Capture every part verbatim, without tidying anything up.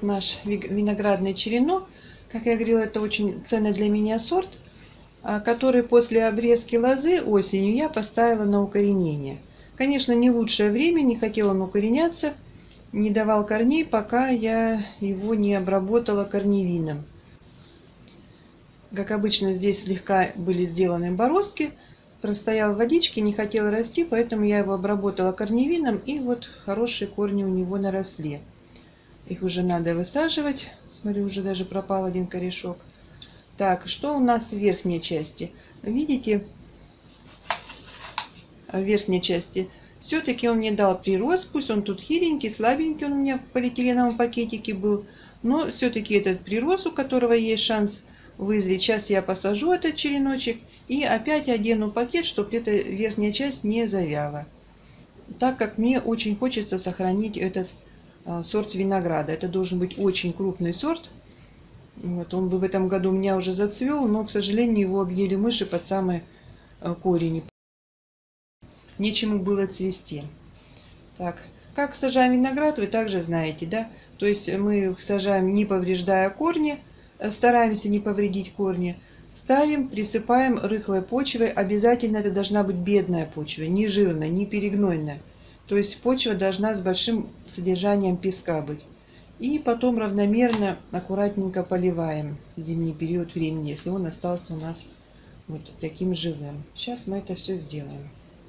наш виноградный черенок. Как я говорила, это очень ценный для меня сорт, который после обрезки лозы осенью я поставила на укоренение. Конечно, не лучшее время, не хотел он укореняться, не давал корней, пока я его не обработала корневином. Как обычно, здесь слегка были сделаны бороздки, простоял в водичке, не хотел расти, поэтому я его обработала корневином, и вот хорошие корни у него наросли. Их уже надо высаживать. Смотрю, уже даже пропал один корешок. Так, что у нас в верхней части? Видите, в верхней части все-таки он мне дал прирост. Пусть он тут хиленький, слабенький, он у меня в полиэтиленовом пакетике был. Но все-таки этот прирост, у которого есть шанс вызреть. Сейчас я посажу этот череночек и опять одену пакет, чтобы эта верхняя часть не завяла. Так как мне очень хочется сохранить этот а, сорт винограда. Это должен быть очень крупный сорт. Вот, он бы в этом году у меня уже зацвел, но, к сожалению, его объели мыши под самый корень. Нечему было цвести. Так, как сажаем виноград, вы также знаете, да? То есть мы их сажаем, не повреждая корни, стараемся не повредить корни. Ставим, присыпаем рыхлой почвой. Обязательно это должна быть бедная почва, не жирная, не перегнойная. То есть почва должна с большим содержанием песка быть. И потом равномерно, аккуратненько поливаем в зимний период времени, если он остался у нас вот таким живым. Сейчас мы это все сделаем.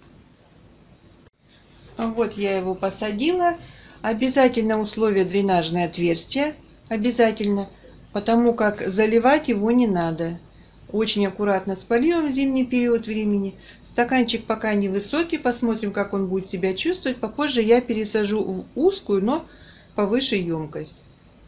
Вот я его посадила. Обязательно условие дренажное отверстие. Обязательно. Потому как заливать его не надо. Очень аккуратно с поливом в зимний период времени. Стаканчик пока невысокий. Посмотрим, как он будет себя чувствовать. Попозже я пересажу в узкую, но повыше емкость.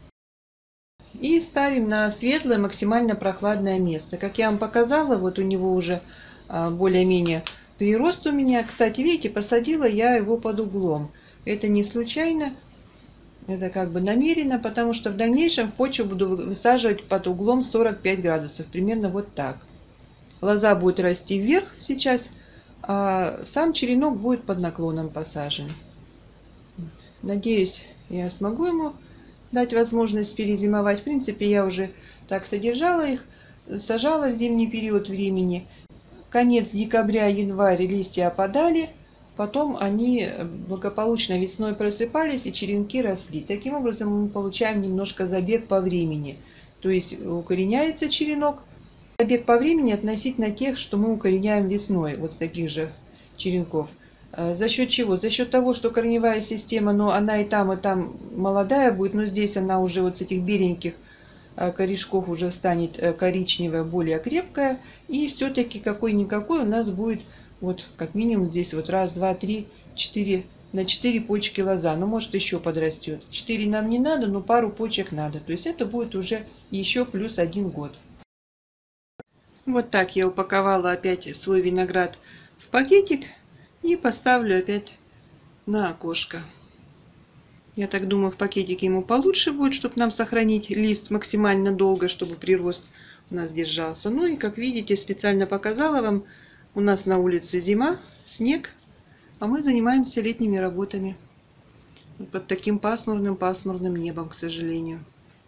И ставим на светлое, максимально прохладное место. Как я вам показала, вот у него уже более-менее прирост у меня. Кстати, видите, посадила я его под углом. Это не случайно, это как бы намеренно, потому что в дальнейшем почву буду высаживать под углом сорок пять градусов. Примерно вот так. Лоза будет расти вверх сейчас, а сам черенок будет под наклоном посажен. Надеюсь, я смогу ему дать возможность перезимовать. В принципе, я уже так содержала их, сажала в зимний период времени. Конец декабря, январь листья опадали, потом они благополучно весной просыпались и черенки росли. Таким образом мы получаем немножко забег по времени. То есть укореняется черенок. Забег по времени относительно тех, что мы укореняем весной, вот с таких же черенков. За счет чего? За счет того, что корневая система, но она и там, и там молодая будет, но здесь она уже вот с этих беленьких корешков уже станет коричневая, более крепкая. И все-таки какой-никакой у нас будет, вот как минимум здесь вот раз, два, три, четыре, на четыре почки лоза. Ну, может, еще подрастет. четыре нам не надо, но пару почек надо. То есть это будет уже еще плюс один год. Вот так я упаковала опять свой виноград в пакетик. И поставлю опять на окошко. Я так думаю, в пакетике ему получше будет, чтобы нам сохранить лист максимально долго, чтобы прирост у нас держался. Ну и, как видите, специально показала вам, у нас на улице зима, снег, а мы занимаемся летними работами. Под таким пасмурным-пасмурным небом, к сожалению.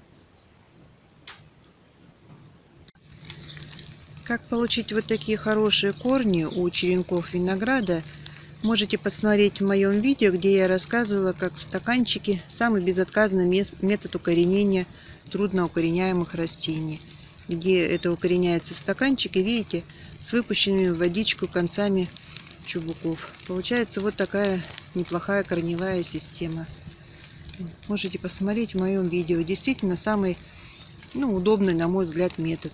Как получить вот такие хорошие корни у черенков винограда, можете посмотреть в моем видео, где я рассказывала, как в стаканчике самый безотказный метод укоренения трудноукореняемых растений. Где это укореняется в стаканчике, видите, с выпущенными в водичку концами чубуков. Получается вот такая неплохая корневая система. Можете посмотреть в моем видео. Действительно самый, ну, удобный, на мой взгляд, метод.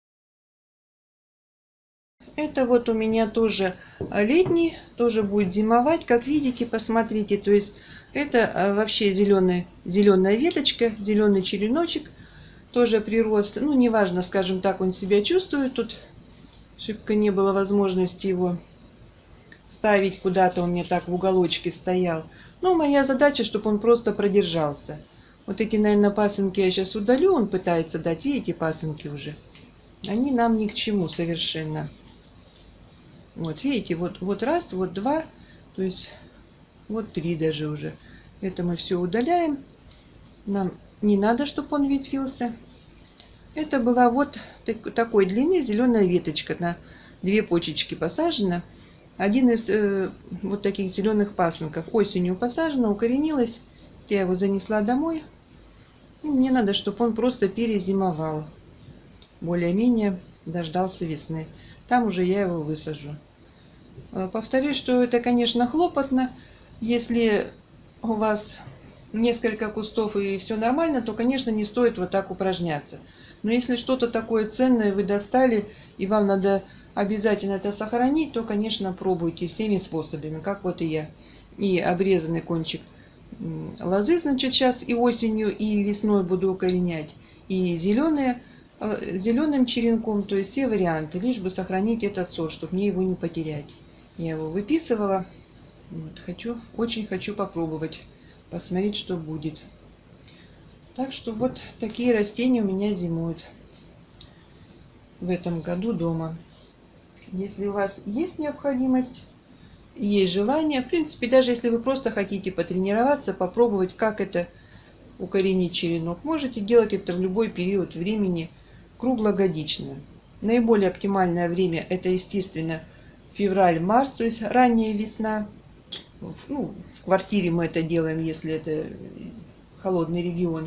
Это вот у меня тоже летний, тоже будет зимовать. Как видите, посмотрите, то есть это вообще зеленая, зеленая веточка, зеленый череночек, тоже прирост. Ну, неважно, скажем так, он себя чувствует. Тут шибко не было возможности его ставить куда-то, он мне так в уголочке стоял. Но моя задача, чтобы он просто продержался. Вот эти, наверное, пасынки я сейчас удалю, он пытается дать, видите, пасынки уже. Они нам ни к чему совершенно. Вот, видите, вот, вот раз, вот два, то есть вот три даже уже. Это мы все удаляем. Нам не надо, чтобы он ветвился. Это была вот такой длины зеленая веточка, на две почечки посажена. Один из э, вот таких зеленых пасынков осенью посажена, укоренилась. Я его занесла домой. И мне надо, чтобы он просто перезимовал. Более-менее дождался весны. Там уже я его высажу. Повторюсь, что это, конечно, хлопотно. Если у вас несколько кустов и все нормально, то, конечно, не стоит вот так упражняться. Но если что-то такое ценное вы достали, и вам надо обязательно это сохранить, то, конечно, пробуйте всеми способами, как вот и я. И обрезанный кончик лозы, значит, сейчас и осенью, и весной буду укоренять. И зеленые, зеленым черенком, то есть все варианты, лишь бы сохранить этот сорт, чтобы мне его не потерять. Я его выписывала. Вот, хочу, очень хочу попробовать, посмотреть, что будет. Так что вот такие растения у меня зимуют в этом году дома. Если у вас есть необходимость, есть желание, в принципе, даже если вы просто хотите потренироваться, попробовать, как это укоренить черенок, можете делать это в любой период времени круглогодично. Наиболее оптимальное время это, естественно, февраль-март, то есть ранняя весна. Ну, в квартире мы это делаем, если это холодный регион.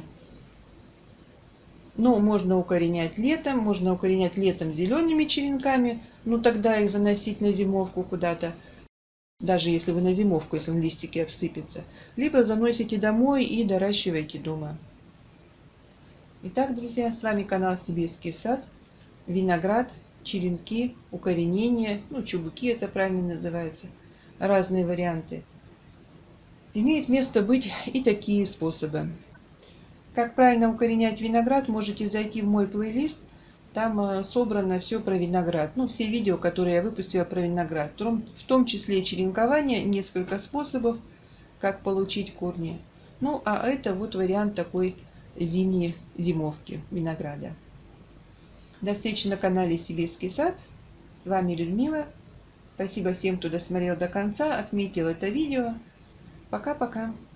Но можно укоренять летом, можно укоренять летом зелеными черенками, но тогда их заносить на зимовку куда-то, даже если вы на зимовку, если он листики обсыпется. Либо заносите домой и доращиваете дома. Итак, друзья, с вами канал Сибирский сад, виноград, черенки, укоренение, ну чубуки это правильно называется, разные варианты. Имеют место быть и такие способы. Как правильно укоренять виноград, можете зайти в мой плейлист. Там собрано все про виноград. Ну, все видео, которые я выпустила про виноград. В том числе и черенкование, несколько способов, как получить корни. Ну, а это вот вариант такой зимней зимовки винограда. До встречи на канале Сибирский сад. С вами Людмила. Спасибо всем, кто досмотрел до конца, отметил это видео. Пока-пока.